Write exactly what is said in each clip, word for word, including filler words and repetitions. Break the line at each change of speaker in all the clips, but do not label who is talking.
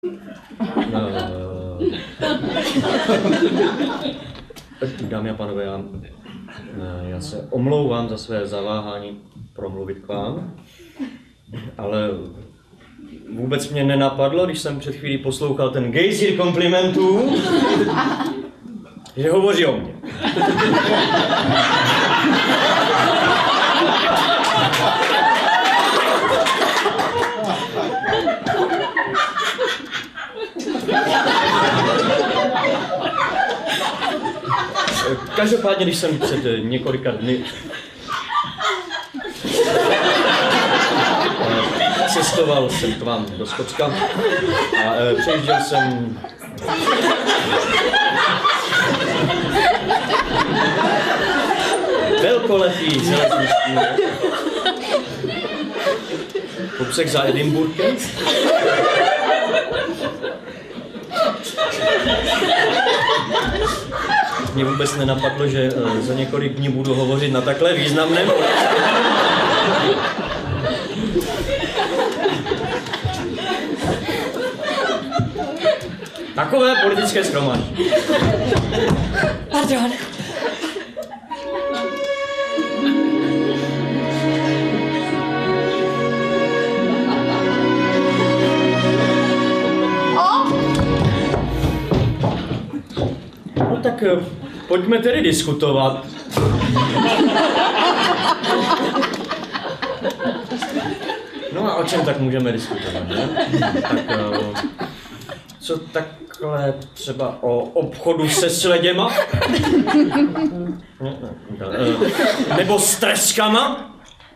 No, dámy a pánové, já, já se omlouvám za své zaváhání promluvit k vám, ale vůbec mě nenapadlo, když jsem před chvílí poslouchal ten gejzír komplimentů, že hovoří o mně. Každopádně, když jsem před několika dny cestoval jsem k vám do Skotska a přejížděl jsem velkolepý železniční kousek za Edinburghem. Mně vůbec nenapadlo, že za několik dní budu hovořit na takhle významném. Takové politické shromáždění.
Pardon.
No tak pojďme tedy diskutovat. No a o čem tak můžeme diskutovat, ne? Tak co takhle třeba o obchodu se sleděma? Nebo s treskama?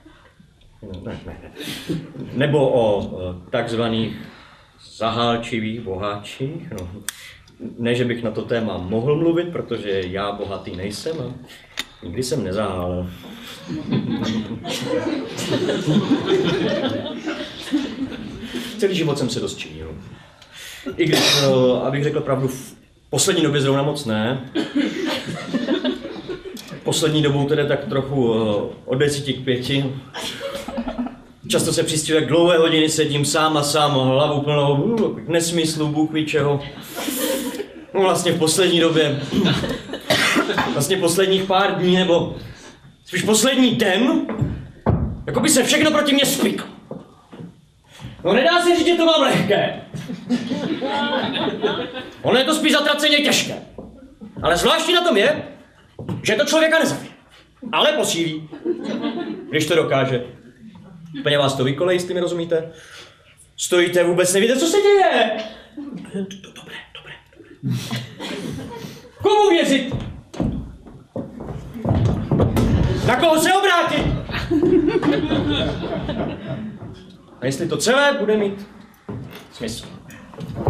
Nebo o takzvaných zahálčivých boháčích? No. Ne, že bych na to téma mohl mluvit, protože já bohatý nejsem a nikdy jsem nezahálel. Celý život jsem se dost činil. I když, abych řekl pravdu, v poslední době zrovna moc ne. Poslední dobou tedy tak trochu od desíti k pěti. Často se přistěhuji, jak dlouhé hodiny sedím sám a sám, hlavu plnou nesmyslu, Bůh ví čeho. No vlastně v poslední době, vlastně posledních pár dní, nebo spíš poslední den, jako by se všechno proti mě spiklo. No nedá se říct, že to mám lehké. Ono je to spíš zatraceně těžké. Ale zvláštní na tom je, že to člověka nezabije, ale posílí, když to dokáže. Úplně vás to vykolejí, jestli mi rozumíte? Stojíte, vůbec nevíte, co se děje. Dobré, dobré, dobré. Komu věřit? Na koho se obrátit? A jestli to celé bude mít smysl.